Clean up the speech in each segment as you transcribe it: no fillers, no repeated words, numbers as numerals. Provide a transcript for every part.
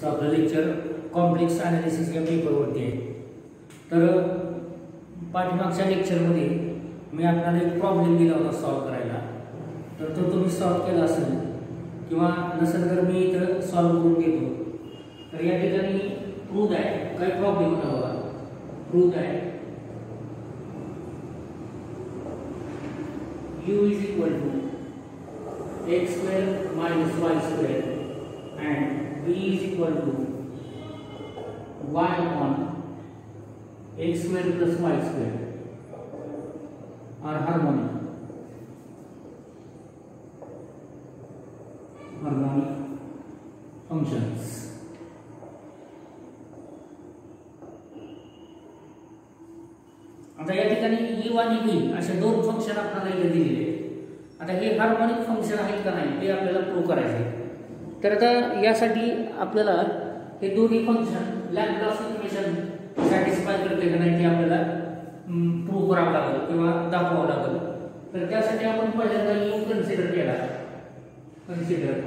आपलं lecture complex analysis या पेपरवरती आहे. तर पाठीमागच्या लेक्चरमध्ये मी आपल्याला एक प्रॉब्लेम दिला होता सॉल्व्ह करायला. तर तो तुम्ही सॉल्व्ह केला असेल किंवा नसेल तर मी इथं सॉल्व्ह करून देतो. तर या ठिकाणी प्रूव्ह आहे, काही प्रॉब्लेम होता बघा. प्रूव्ह आहे u is equal to x square minus y square and v is equal to y upon x square plus y square are harmonic functions. आता या ठिकाणी u आणि v असे दोन फंक्शन आपल्याला इथे दिलेले आहेत. आता हे हार्मोनिक फंक्शन आहेत का नाही ते आपल्याला प्रूव्ह करायचे आहे. तर आता यासाठी आपल्याला हे दोन्ही फंक्शन लॅप्लास इक्वेशन सॅटिस्फाय करते का नाही ते आपल्याला प्रूव्ह करावं लागेल किंवा दाखवावं लागेल. तर त्यासाठी आपण पहिल्यांदा u कन्सिडर केला. Consider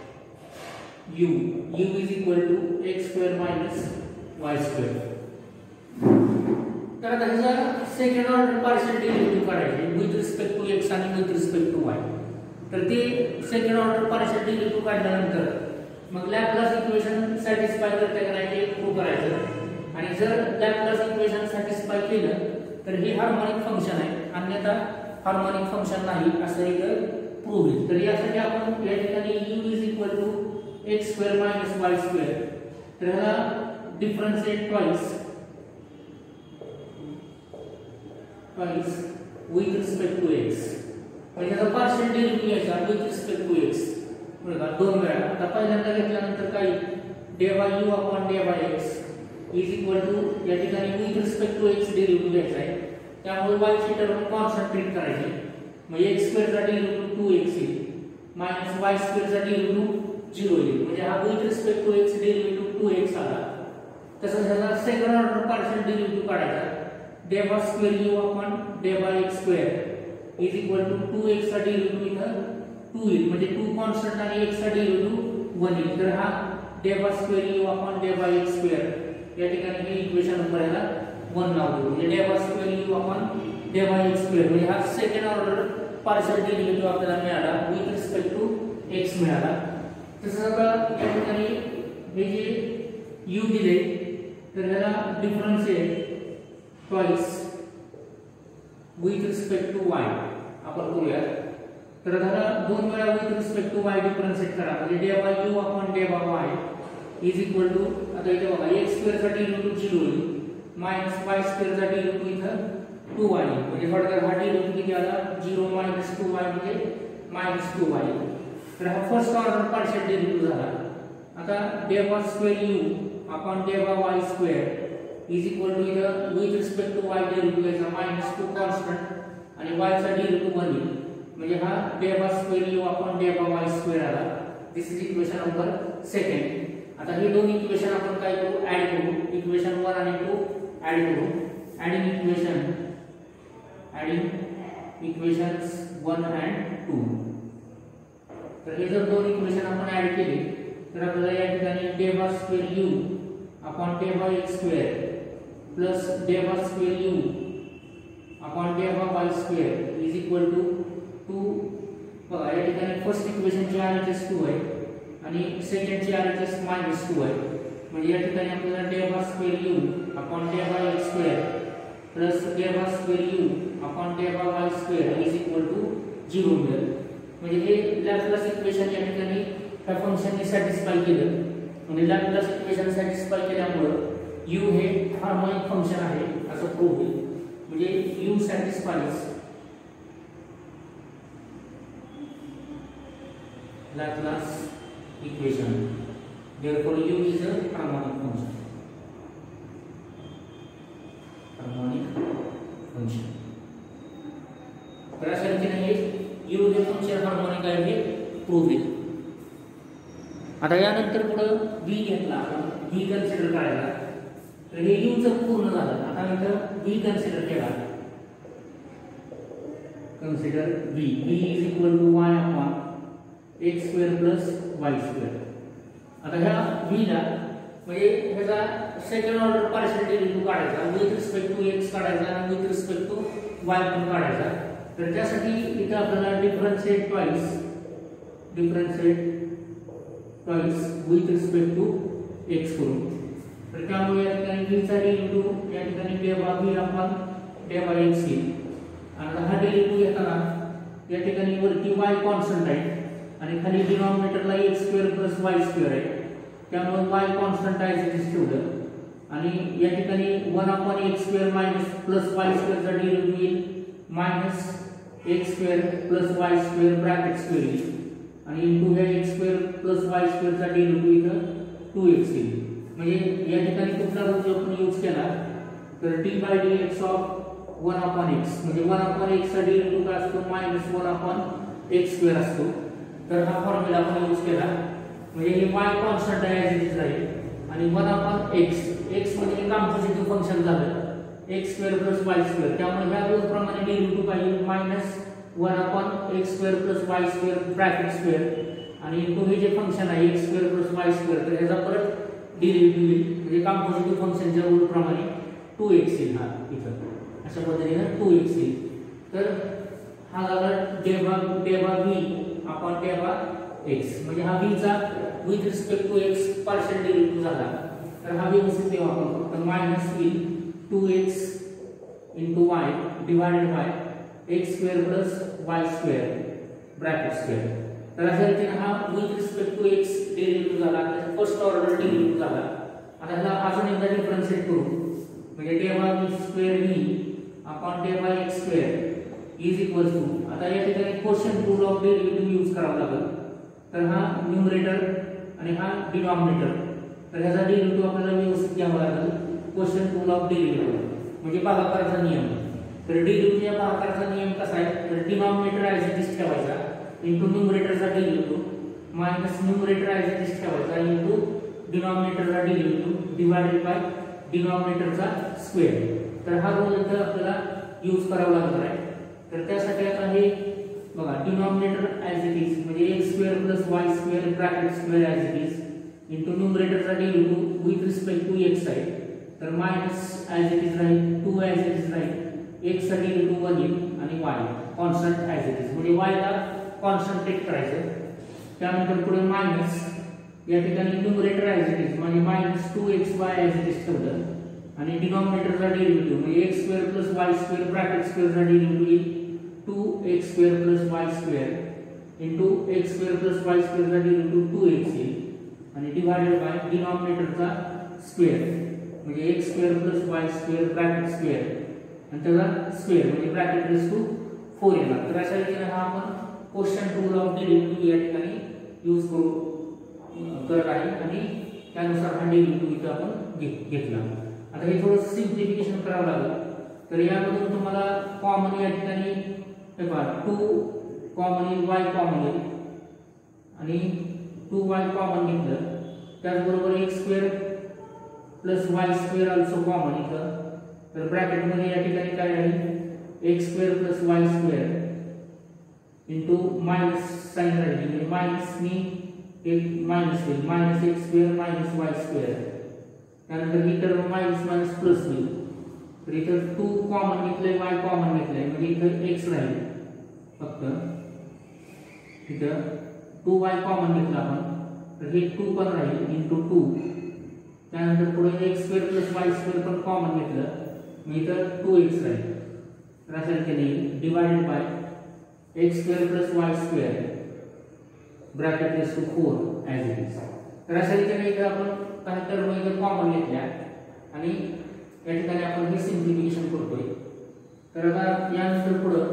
u is equal to x square minus y square. तर आता ह्याचा सेकंड ऑर्डर पार्शियल डेरिव्हेटिव्ह काढायचे विथ रिस्पेक्ट टू x आणि विथ रिस्पेक्ट टू y. तर ते सेकंड ऑर्डर पार्शियल डेरिव्हेटिव्ह काढल्यानंतर मग लॅप्लास इक्वेशन सॅटिस्फाय करते का नाही ते प्रूव्ह करायचं. आणि जर लॅप्लास इक्वेशन सॅटिस्फाय केलं तर हे हार्मोनिक फंक्शन आहे, अन्यथा हार्मोनिक फंक्शन नाही असं इथं प्रूव्ह होईल. तर यासाठी आपण या ठिकाणी u is equal to x square minus y square. तर ह्याला differentiate twice with respect to x. म्हणजे आता पार्शियल डेरिव्हेटिव्ह घ्यायचा with respect to x. बरोबर दोन वेळा. आता पहिल्यांदा घेतल्यानंतर काय dy u upon dy x is equal to या ठिकाणी with respect to x derivative घ्यायचा आहे. त्यामुळे y ची टर्म कॉन्स्टंट करायची. मग x स्क्वेअर चा डेरिव्हेटिव्ह 2x येईल मायनस y स्क्वेअर चा डेरिव्हेटिव्ह 0 येईल. म्हणजे हा with respect to x derivative 2x आला. तसंच ह्याचा सेकंड ऑर्डर पार्शियल डेरिव्हेटिव्ह काढायचा dy square u upon dy x square is equal to 2x चा डेरिव्हेटिव्ह इथं 2 येईल. म्हणजे 2 कॉन्स्टंट आणि x चा डेरिव्हेटिव्ह 1 येईल. तर हा dy square u upon dy x square या ठिकाणी हे इक्वेशन नंबर ह्याला 1 लावतो. म्हणजे dy square u upon dy x square म्हणजे हा सेकंड ऑर्डर पार्शियल डेरिव्हेटिव्ह आपल्याला मिळाला विथ रिस्पेक्ट टू x मिळाला. तसंच आता या ठिकाणी हे जे u दिले तर ह्याला differentiate twice with respect to y आपण करूया. तर ह्याला दोन वेळा with respect to y differentiate करा म्हणजे dy u upon dy y is equal to आता इथे बघा x स्क्वेअर चा डेरिव्हेटिव्ह 0 होईल मायनस y स्क्वेअर चा डेरिव्हेटिव्ह इथं 2y म्हणजे थोडक्यात हा डेरिव्हेटिव्ह किती आला 0 मायनस 2y म्हणजे मायनस 2y. तर हा फर्स्ट ऑर्डर पार्शियल डेरिव्हेटिव्ह झाला. आता dy square u upon dy y square is equal to इथं with respect to y derivative घ्यायचा मायनस 2 कॉन्स्टंट आणि y चा डेरिव्हेटिव्ह 1 येईल. म्हणजे हा dy square u upon dy y square आला. This is equation number second. आता हे दोन इक्वेशन आपण काय करू ऍड करू. इक्वेशन 1 आणि 2 ऍड करू. Adding equations 1 and 2. तर हे जर दोन इक्वेशन आपण ऍड केले तर आपल्याला या ठिकाणी dy square u upon dy x square plus dy square u upon dy y square is equal to 2. बघा या ठिकाणी फर्स्ट इक्वेशनची RHS 2 आहे आणि सेकंडची RHS -2 आहे. म्हणजे या ठिकाणी आपल्याला dy square u upon dy x square plus dy square u upon dy y square is equal to 0 मिळेल. म्हणजे हे लॅप्लास इक्वेशन या ठिकाणी त्या फंक्शनने सॅटिस्फाय केलं. म्हणजे लॅप्लास इक्वेशन सॅटिस्फाय केल्यामुळे u हे हार्मोनिक फंक्शन आहे असं प्रूव्ह होईल. म्हणजे u satisfies Laplace equation. Therefore, u is a harmonic function. तर अशा रीतीने हे u हे फंक्शन हार्मोनिक आहे हे प्रूव्ह होईल. आता यानंतर पुढे v घेतला v कन्सिडर करायला. तर हे u चं पूर्ण झालं. आता नंतर v कन्सिडर केला. Consider v is equal to y upon x square plus y square. आता ह्या व्हीला म्हणजे ह्याचा सेकंड ऑर्डर पार्शियल डेरिव्हेटिव्ह काढायचा विथ रिस्पेक्ट टू एक्स काढायचा आणि विथ रिस्पेक्ट टू वाय पण काढायचा. तर त्यासाठी इथे आपल्याला differentiate twice with respect to x करू. तर त्यामुळे या ठिकाणी व्हीचा डेरिव्हेटिव्ह या ठिकाणी डेवा व्ही आपण डेवा एक्स येईल. आणि हा डेरिव्हेटिव्ह घेताना या ठिकाणी वरती वाय कॉन्स्टंट आहे आणि खाली डिनॉमिनेटरला x square plus y square आहे. त्यामुळे वाय कॉन्स्टंट आहे तिथेच ठेवलं आणि या ठिकाणी 1 x square minus plus y स्क्वेअरचा डेरिव्हेटिव्ह येईल minus x square plus y square bracket square येईल आणि इंटू ह्या एक्स स्क्वेअर प्लस वाय स्क्वेअरचा डेरिव्हेटिव्ह इथं 2x येईल. म्हणजे या ठिकाणी कुठला रूल आपण यूज केला तर d/dx ऑफ 1/x म्हणजे 1/x चा डेरिव्हेटिव्ह काय असतो मायनस 1/x स्क्वेअर असतो. तर हा फॉर्म्युला आपण यूज केला म्हणजे हे y कॉन्स्टंट आहे ॲज इट इज राहील आणि 1/x x म्हणजे कॉम्पोजिटिव्ह फंक्शन झालं x square plus y square. त्यामुळे ह्या रूल प्रमाणे डेरिव्हेटिव्ह काय येईल minus 1/x square plus y square bracket square आणि इंटू हे जे फंक्शन आहे x square plus y square तर ह्याचा परत डेरिव्हेटिव्ह येईल म्हणजे कॉम्पोजिटिव्ह फंक्शनच्या रूल प्रमाणे 2x येईल. हा इथं अशा पद्धतीने 2x येईल. तर हा झाला डेवा v आपण डेवा x म्हणजे हा v चा with respect to x partial derivative झाला. तर हा व्यवस्थित देऊ आपण फक्त मायनस येईल 2x into y divided by x square plus y square bracket square. तर अशा रीतीने हा with respect to x derivative झाला फर्स्ट ऑर्डर डेरिव्हेटिव्ह झाला. आता ह्याला अजून एकदा डिफरन्शिएट करू म्हणजे डेवा v स्क्वेअर v अपॉन डेवा x स्क्वेअर इज इक्वल टू आता या ठिकाणी quotient rule of derivative use करावा लागेल. तर हा न्यूमरेटर आणि हा डिनॉमिनेटर तर ह्याचा डेरिव्हेटिव्ह आपल्याला व्यवस्थित घ्यावा लागेल क्वोशंट रूल ऑफ डेरिव्हेटिव्ह म्हणजे भागाकाराचा नियम. तर डेरिव्हेटिव्हच्या भागाकाराचा नियम कसा आहे तर डिनॉमिनेटर ॲज इट इज ठेवायचा इंटू न्यूमरेटरचा derivative minus numerator as it is ठेवायचा इंटू डिनॉमिनेटरचा डेरिव्हेटिव्ह डिवाइडेड बाय डिनॉमिनेटरचा स्क्वेअर. तर हा रूल इथं आपल्याला यूज करावा लागणार आहे. तर त्यासाठी आता हे बघा डिनॉमिनेटर ॲज इट इज म्हणजे x square plus y square bracket square as it is into न्यूमरेटरचा derivative with respect to x आहे. तर मायनस ॲज इट इज राहील 2 ॲज इट इज राहील x चा डेरिव्हेटिव्ह 1 येईल आणि y constant as it is म्हणजे y ला कॉन्सन्ट्रेट करायचं. त्यानंतर पुढे मायनस या ठिकाणी न्यूमरेटर ॲज इट इज म्हणजे minus 2xy as it is ठेवलं आणि डिनॉमिनेटरचा डेरिव्हेटिव्ह म्हणजे x square plus y square bracket स्क्वेअरचा डेरिव्हेटिव्ह येईल 2x square plus y square into x square plus y स्क्वेअरचा डेरिव्हेटिव्ह 2x येईल आणि डिवाइडेड बाय डिनॉमिनेटरचा स्क्वेअर म्हणजे x square plus y square bracket square आणि त्याचा स्क्वेअर म्हणजे ब्रॅकेट रेस टू 4 येणार. तर अशा रीतीने हा आपण क्वोशंट रूल ऑफ डेरिव्हेटिव्ह या ठिकाणी यूज करत आहे आणि त्यानुसार हा डेरिव्हेटिव्ह इथं आपण घेतला. आता हे थोडं सिम्प्लिफिकेशन करावं लागेल. तर यामधून तुम्हाला कॉमन या ठिकाणी हे पहा 2 कॉमन येईल y कॉमन येईल आणि 2y कॉमन घेतलं त्याचबरोबर x square plus y square also common इथं. तर ब्रॅकेटमध्ये या ठिकाणी काय राहील x square plus y square into minus sign राहील म्हणजे मायनसनी एक मायनस होईल minus x square minus y square. त्यानंतर ही टर्म मायनस मायनस प्लस होईल. तर इथं 2 कॉमन घेतलंय y कॉमन घेतलंय म्हणजे इथं x राहील फक्त इथं 2y कॉमन घेतला आपण तर हे 2 पण राहील इंटू 2. त्यानंतर पुढे x square plus y square पण कॉमन घेतलं मग इथं 2x राहील. तर अशा रीतीने divided by x square plus y square bracket raise to 4 as it is. तर अशा रीतीने इथं आपण काही टर्म इथं कॉमन घेतल्या आणि या ठिकाणी आपण हे सिम्प्लिफिकेशन करतोय. तर आता यानंतर पुढं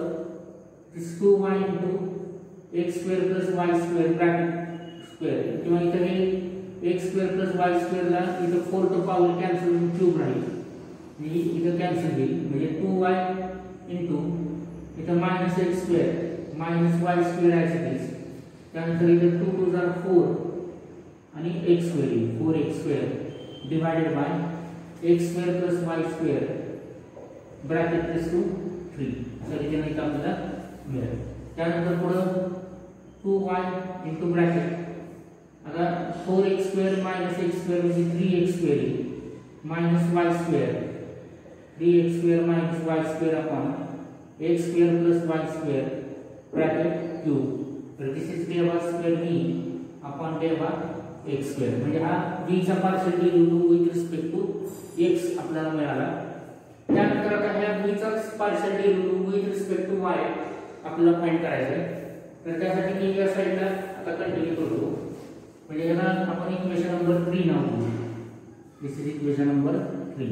2y into x square plus y square bracket square किंवा इथं हे x स्क्वेअर प्लस y स्क्वेअरला इथं 4th पॉवर कॅन्सल होऊन क्यूब राहील म्हणजे इथं कॅन्सल होईल म्हणजे 2y इंटू इथं minus x square minus y square as it is. त्यानंतर इथं 2 2 जार 4 आणि x स्क्वेअर येईल 4x square divided by x square plus y square bracket raise to 3 अशा रीतीने इथं आपल्याला मिळेल. त्यानंतर पुढं 2y इंटू ब्रॅकेट आता 4x square minus x square म्हणजे 3x square minus y square 3x square minus y square upon x square plus y square bracket cube. तर this is delta square v upon delta x square म्हणजे हा v चा partial derivative with respect to x आपल्याला मिळाला. त्यानंतर आता ह्या v चा partial derivative with respect to y आपल्याला फाइंड करायचा आहे. तर त्यासाठी मी या साइडला आता कंटिन्यू करतो. म्हणजे याला आपण इक्वेशन नंबर 3 नाव देऊ. This is equation number 3.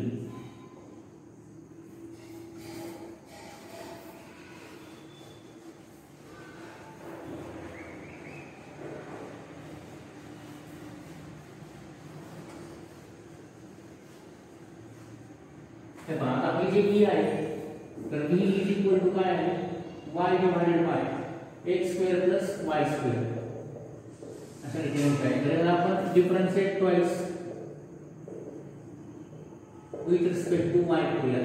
आता आपली जे v आहे तर v इज इक्वल टू काय आहे y divided by x square plus y square अशा रीतीने काय तर आपण differentiate twice with respect to y करूया.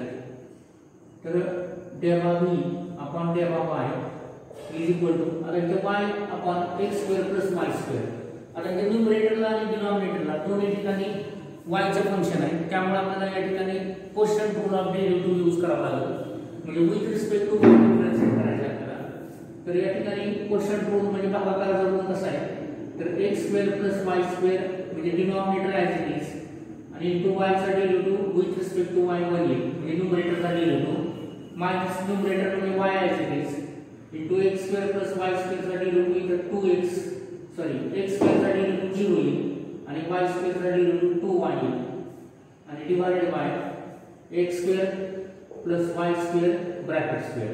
तर डेवा v अपॉन डेवा y इज इक्वल टू आता इथे y upon x square plus y square. आता इथे न्यूमरेटरला आणि डिनॉमिनेटरला दोन्ही ठिकाणी y चे फंक्शन आहे त्यामुळे आपल्याला या ठिकाणी quotient rule of derivative use करावा लागेल. म्हणजे with respect to y differentiate करायचे आपल्याला. तर या ठिकाणी कोशंट रूल म्हणजे भागाकाराचा रूल कसा आहे तर x square plus y square म्हणजे डिनॉमिनेटर ॲज इट इज आणि इनटू y चा derivative with respect to y वर येईल म्हणजे न्यूमरेटरचा डेरिव्हेटिव्ह मायनस न्यूमरेटर म्हणजे y as it is into x square plus y square चा डेरिव्हेटिव्ह इथं 2x x स्क्वेअर चा डेरिव्हेटिव्ह 0 येईल आणि y स्क्वेअर चा डेरिव्हेटिव्ह 2y येईल आणि divided by x square plus y square bracket square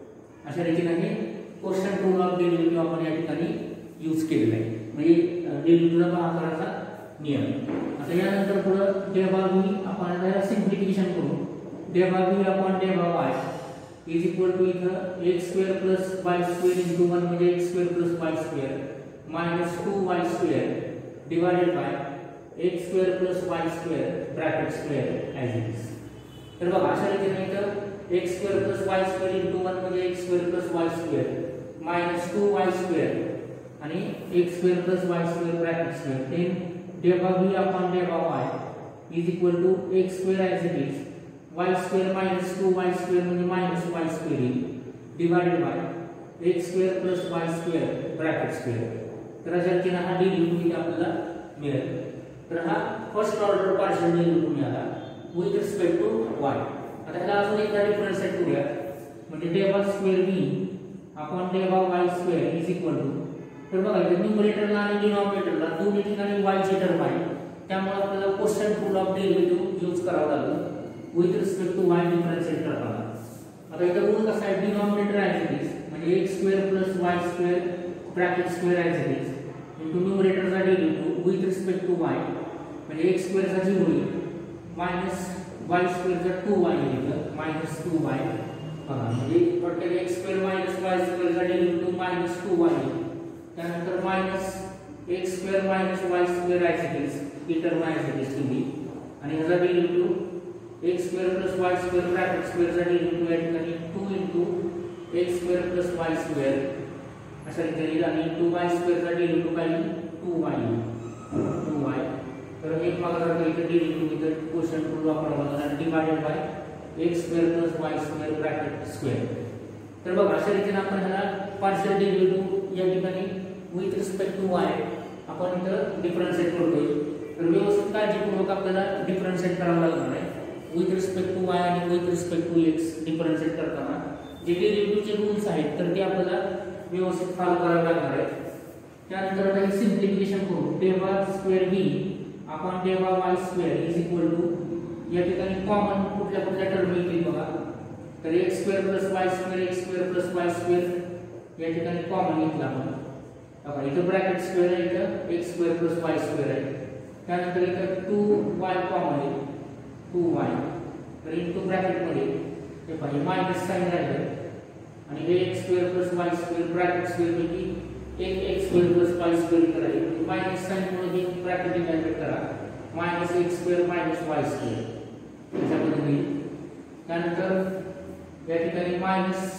अशा रीतीने कोशंट रूल ऑफ डेरिव्हेटिव्ह आपण या ठिकाणी यूज केलेला आहे. म्हणजे डेरिव्हेटिव्हला भागाकाराचा नियम. आता यानंतर पुढे डेवा v आपण याला सिम्प्लिफिकेशन करू. डेवा v अपॉन डेवा y इज इक्वल टू इथं x square plus y square into 1 म्हणजे x square plus y square minus 2y square divided by x square plus y square bracket square as it is. तर बघा अशा रीतीने इथं x square plus y square into 1 म्हणजे x square plus y square minus 2y square आणि x square plus y square bracket square then डेवा v upon डेवा y is equal to x square as it is y square minus 2y square म्हणजे minus y square येईल divided by x square plus y square bracket square. तर अशा रीतीने हा derivative आपल्याला मिळेल. तर हा फर्स्ट ऑर्डर पार्शियल डेरिव्हेटिव्ह मिळाला विथ रिस्पेक्ट टू y. आता ह्याला अजून एकदा डिफरन्शिएट करूया म्हणजे डेवा स्क्वेअर v अपॉन डेवा y square is equal to तर बघा इथे न्यूमरेटरला आणि डिनॉमिनेटरला दोन्ही ठिकाणी y ची टर्म आहे त्यामुळे आपल्याला quotient rule of derivative use करावा लागेल with respect to y differentiate करताना. आता इथे रूल कसा आहे डिनॉमिनेटर ॲज इट इज म्हणजे x square plus y square bracket square as it is into न्यूमरेटरचा derivative with respect to y म्हणजे x स्क्वेअर चा 0 येईल मायनस y स्क्वेअर चा 2y येईल मायनस 2y बघा म्हणजे total x square minus y square चा डेरिव्हेटिव्ह मायनस 2y येईल. त्यानंतर minus x square minus y square as it is ही टर्म ॲज इट इज ठेवली आणि ह्याचा derivative x square plus y square bracket square चा डेरिव्हेटिव्ह या ठिकाणी 2 into x square plus y square अशा रीतीने येईल आणि इनटू y स्क्वेअर चा डेरिव्हेटिव्ह काय येईल 2y येईल 2y. तर एक मागासारखं इथे डेरिव्हेटिव्ह इथं कोशंट रूल वापरावा लागेल divided by x square plus y square bracket square. तर बघा अशा रीतीने आपण ह्याला पार्शियल डेरिव्हेटिव्ह या ठिकाणी विथ रिस्पेक्ट टू y आपण इथं डिफरन्शिएट करतोय. तर व्यवस्थित काळजीपूर्वक आपल्याला डिफरन्शिएट करावं लागणार आहे विथ रिस्पेक्ट टू y आणि with respect to x differentiate करताना जे डेरिव्हेटिव्हचे रूल्स आहेत तर ते आपल्याला व्यवस्थित फॉलो करावे लागणार आहे. त्यानंतर आता सिम्प्लिफिकेशन करू. डेवा स्क्वेअर v अपॉन डेवा y square is equal to या ठिकाणी कॉमन कुठल्या कुठल्या टर्म येतील बघा. तर x square plus y square x square plus y square या ठिकाणी कॉमन घेतला आपण बघा इथं ब्रॅकेट स्क्वेअर आहे इथं x square plus y square आहे. त्यानंतर इथं 2y कॉमन आहे 2y तर इनटू ब्रॅकेट मध्ये हे पाहिजे मायनस साइन राहिलं आणि हे x square plus y square bracket square पैकी एक x square plus y square करायचं मायनस साइन मुळे हे ब्रॅकेट इन्व्हर्ट करा minus x square minus y square याच्या पद्धतीने. त्यानंतर या ठिकाणी मायनस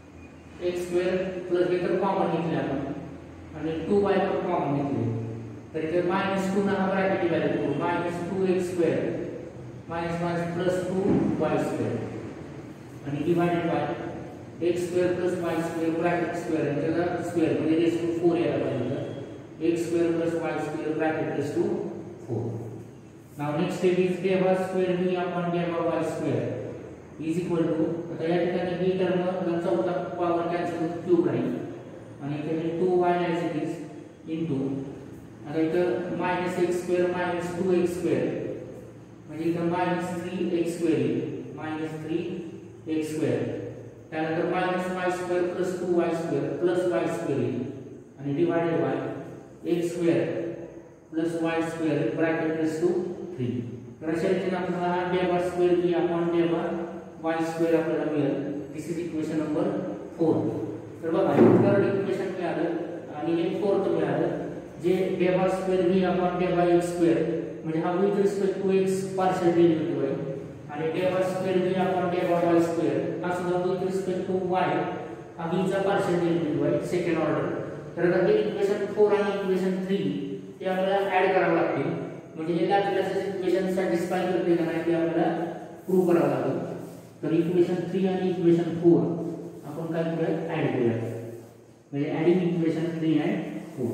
x स्क्वेअर प्लस हे तर कॉमन घेतले आपण आणि 2y पण कॉमन घेतले तर इथे -2 ना हा ब्रॅकेट व्हॅल्यू करू -2x² मायनस प्लस 2y² आणि divided by x² + y² bracket square आणि त्याला स्क्वेअर म्हणजे रेस टू 4 यायला पाहिजे x² + y² bracket raise to 4. Now next step is d² v upon dy² is equal to आता या ठिकाणी ही टर्म चा चौथा पॉवर कॅन्सल होऊन क्यूब राहील आणि इथे 2y as it is into आता इथं -x² - 2x² म्हणजे इथं -3x² येईल -3x² त्यानंतर -y² + 2y² + y² येईल आणि divided by x² + y² bracket raise to 3. तर अशा रीतीने आपल्याला d² v अपॉन dy² आपल्याला मिळेल. This is equation number 4. तर बघा हे थर्ड इक्वेशन मिळालं आणि हे फोर्थ मिळालं जे d² v अपॉन dx² म्हणजे हा with respect to x partial derivative आहे आणि d² v अपॉन dy² हा सुद्धा विथ रिस्पेक्ट टू y हा v चा पार्शियल डेरिव्हेटिव्ह आहे सेकंड ऑर्डर. तर आता हे इक्वेशन 4 आणि इक्वेशन 3 ते आपल्याला ऍड करावे लागतील म्हणजे हे लॅप्लास इक्वेशन सॅटिस्फाय करते का नाही ते आपल्याला प्रूव्ह करावं लागेल. तर इक्वेशन 3 आणि इक्वेशन 4 आपण काय करूया ऍड करूया म्हणजे ऍडिंग इक्वेशन 3 आणि 4.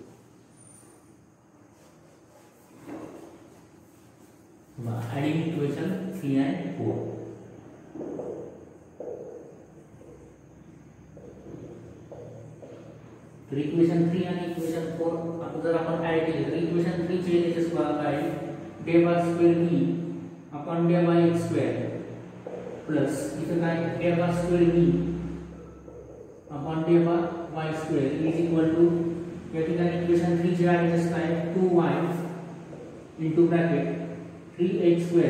Adding equation 3 and 4. तर इक्वेशन 3 आणि इक्वेशन 4 आता जर आपण ऍड केले तर इक्वेशन 3 चे याचे बघा काय d² v upon dy² plus इथे काय d² v upon dy² is equal to या ठिकाणी इक्वेशन 3 चे ऍडजस्ट काय 2y into bracket 3x²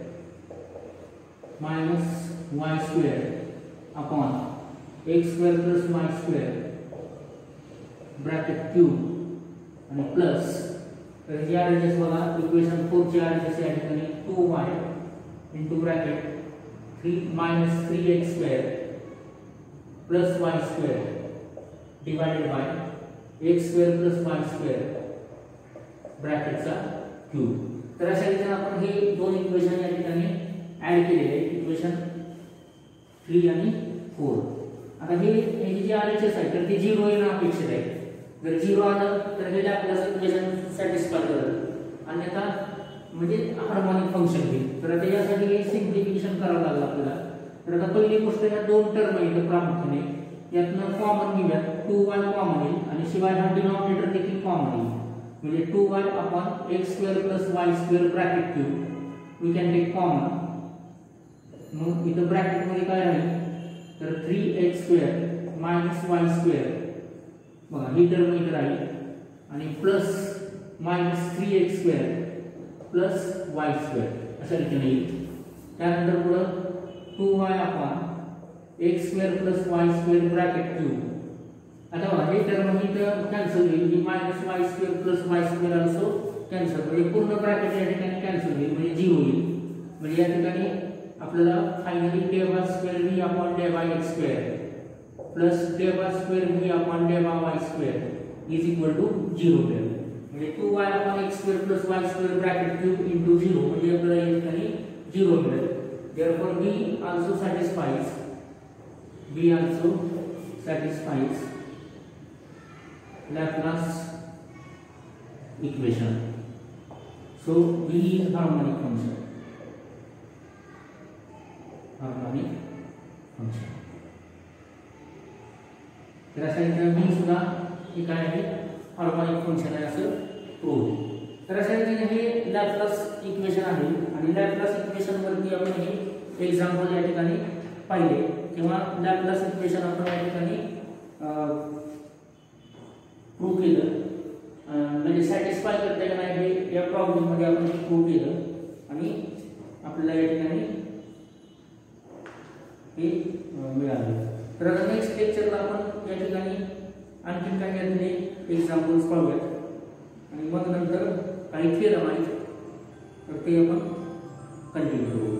minus y² upon x² plus y² bracket cube आणि प्लस तर जे ऍडजस्ट बघा इक्वेशन 4 चे ऍडजस्ट या ठिकाणी 2y into bracket 3 minus 3x² plus y² divided by x² plus y² bracket चा क्यूब. तर अशा रीतीने आपण हे दोन इक्वेशन या ठिकाणी ऍड केलेले आहेत इक्वेशन 3 आणि 4. आता हे जे आरएचएस आहे तर ते 0 येणं अपेक्षित आहे. जर 0 आलं तर हे लॅप्लास इक्वेशन सॅटिस्फाय करेल अन्यथा म्हणजे हार्मोनिक फंक्शन होईल. तर आता यासाठी हे सिम्प्लिफिकेशन करावं लागलं आपल्याला. तर आता पहिली गोष्ट या दोन टर्म आहेत प्रामुख्याने यातनं कॉमन घेऊया 2y कॉमन येईल आणि शिवाय हा डिनॉमिनेटर देखील कॉमन येईल म्हणजे 2y upon x² plus y² bracket cube we can take common. मग इथं ब्रॅकेट मध्ये काय राहील तर 3x² minus y² बघा ही टर्म इथे राहील आणि प्लस -3x² plus y² अशा रीतीने येईल. त्यानंतर पुढे 2y upon x² plus y² bracket cube. आता बघा हे टर्म इथं कॅन्सल होईल ही -y² plus y² also cancel म्हणजे पूर्ण ब्रॅकेट या ठिकाणी कॅन्सल होईल म्हणजे 0 होईल. म्हणजे या ठिकाणी आपल्याला finally d² v upon dy² plus d² v upon dy² is equal to 0 मिळेल. म्हणजे 2y upon x² plus y² bracket cube into 0 म्हणजे आपल्याला या ठिकाणी 0 मिळेल. therefore v also satisfies Laplace equation. So v is harmonic function. तर अशा रीतीने v सुद्धा हे काय आहे हार्मोनिक फंक्शन आहे असं प्रूव्ह. तर अशा रीतीने हे लॅप्लास इक्वेशन आहे आणि लॅप्लास इक्वेशन वरती आपण हे एक्झाम्पल या ठिकाणी पाहिले किंवा लॅप्लास इक्वेशन आपण या ठिकाणी प्रूव्ह केलं म्हणजे सॅटिस्फाय करता का नाही हे या प्रॉब्लेम मध्ये आपण प्रूव्ह केलं आणि आपल्याला या ठिकाणी हे मिळालं. तर आता नेक्स्ट लेक्चरला आपण या ठिकाणी आणखी काही यातले एक्झाम्पल्स पाहूयात आणि मग नंतर काही थिअरम आहेत तर ते आपण कंटिन्यू करू.